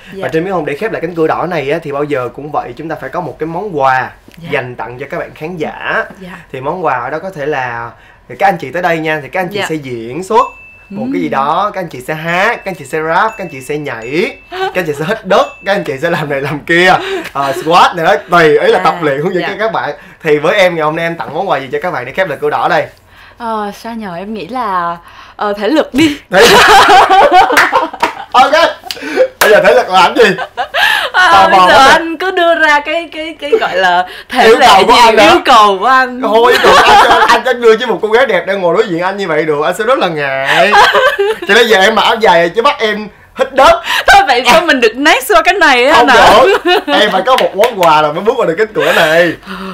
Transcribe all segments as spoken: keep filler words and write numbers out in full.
Dạ. Và Trinh biết không, để khép lại cánh cửa đỏ này á, thì bao giờ cũng vậy, chúng ta phải có một cái món quà Dạ. dành tặng cho các bạn khán giả. Dạ. Thì món quà ở đó có thể là thì các anh chị tới đây nha, thì các anh chị Dạ. sẽ diễn xuất một cái gì đó, các anh chị sẽ hát, các anh chị sẽ rap, các anh chị sẽ nhảy, các anh chị sẽ hít đất, các anh chị sẽ làm này làm kia, uh, squat này đó, tùy ý là À, tập luyện hướng dẫn dạ. cho các bạn. Thì với em ngày hôm nay em tặng món quà gì cho các bạn để khép lại cửa đỏ đây? Ờ, sao nhờ em nghĩ là ờ, thể lực đi. Thế ok, bây giờ thể lực làm gì? À, Tò bây mò giờ quá. anh cứ đưa ra cái cái cái gọi là thể Yêu lệ cầu của gì, anh hả? yêu cầu của anh. Thôi được, anh, cho- anh chắc đưa chứ một cô gái đẹp đang ngồi đối diện anh như vậy được, anh sẽ rất là ngại. Cho nên giờ em mặc áo dài chứ bắt em hít đất. Thôi vậy sao mình được next qua cái này á Không anh ạ? được, em phải có một món quà là mới bước qua được cánh cửa này.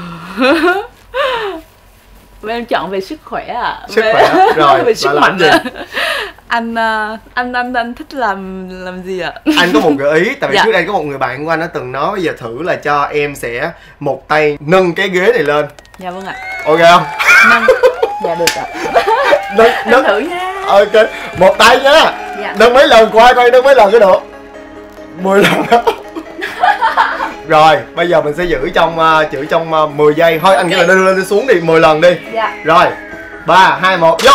Em chọn về sức khỏe ạ. À. Sức về, khỏe, rồi, về sức là làm mạnh gì? ạ. Anh, ờ, anh anh anh thích làm làm gì ạ? Anh có một gợi ý, tại vì Dạ. trước đây có một người bạn của anh đã từng nói bây giờ thử là cho em sẽ một tay nâng cái ghế này lên. Dạ vâng ạ. Ok không? Nâng. Dạ được ạ. Nâng, Em nâng. thử nha. Ok, một tay nha. Dạ. Nâng mấy lần qua coi nâng mấy lần cái được. mười lần đó. Rồi, bây giờ mình sẽ giữ trong uh, giữ trong uh, mười giây. Thôi anh nghĩ là đưa lên đưa xuống đi, mười lần đi. Dạ. Rồi, ba, hai, một, vô.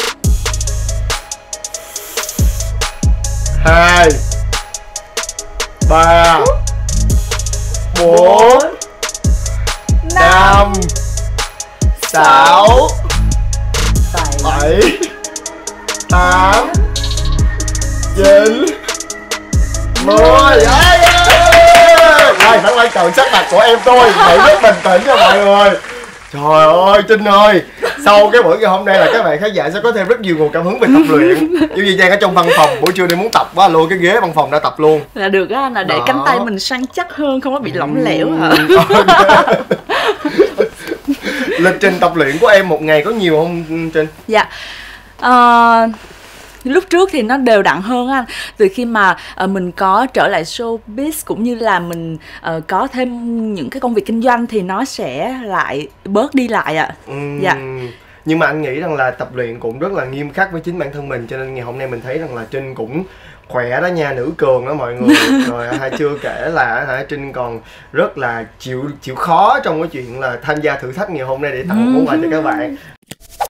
Hai, ba, bốn, năm, sáu, bảy, tám, chín, mười. Rồi, phải quay cầu sắc mặt của em tôi, hãy rất bình tĩnh cho mọi người. Trời ơi, Trinh ơi, sau cái buổi ngày hôm nay là các bạn khán giả sẽ có thêm rất nhiều nguồn cảm hứng về tập luyện. Như Duy Giang ở trong văn phòng, buổi trưa đi muốn tập quá luôn, cái ghế văn phòng đã tập luôn. Là được á, là để Đó. cánh tay mình săn chắc hơn, không có bị lỏng lẻo hả? Lịch trình tập luyện của em một ngày có nhiều không Trinh? Dạ. Ờ, lúc trước thì nó đều đặn hơn anh. Từ khi mà uh, mình có trở lại showbiz cũng như là mình uh, có thêm những cái công việc kinh doanh thì nó sẽ lại bớt đi lại ạ. Uhm, Dạ. Nhưng mà anh nghĩ rằng là tập luyện cũng rất là nghiêm khắc với chính bản thân mình, cho nên ngày hôm nay mình thấy rằng là Trinh cũng khỏe đó nha, nữ cường đó mọi người. Rồi hai chưa kể là hả, Trinh còn rất là chịu chịu khó trong cái chuyện là tham gia thử thách ngày hôm nay để tặng một món quà cho các bạn.